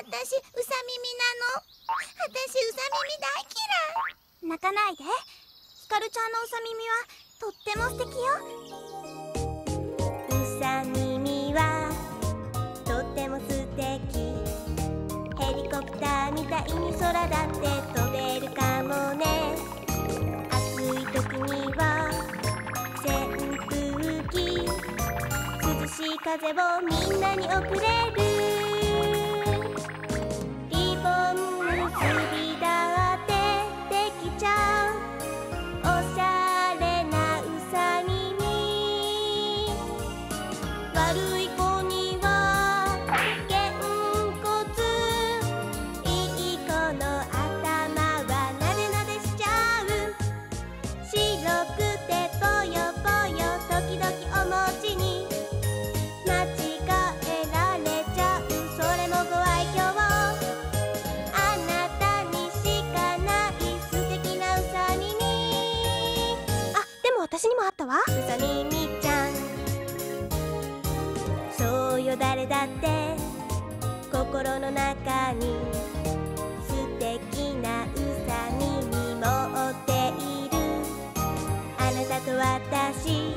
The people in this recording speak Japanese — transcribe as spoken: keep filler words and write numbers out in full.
私うさ耳なの。私うさ耳大嫌い。 泣かないで。ひかるちゃんのうさ耳はとっても素敵よ。うさ耳はとっても素敵。ヘリコプターみたいに空だって飛べるかもね。暑い時には扇風機、涼しい風をみんなに送れる。リボン結びだってできちゃう。おしゃれなうさ耳。悪い子にはげんこつ、いい子の頭はなでなでしちゃう。白くてぽよぽよ時々お餅に間違えられちゃう。それもご愛嬌。あなたにしかない素敵なうさ耳。あ、でも私にもあったわ、うさ耳ちゃん。そうよ、誰だって心の中に素敵なうさ耳持っている。あなたと私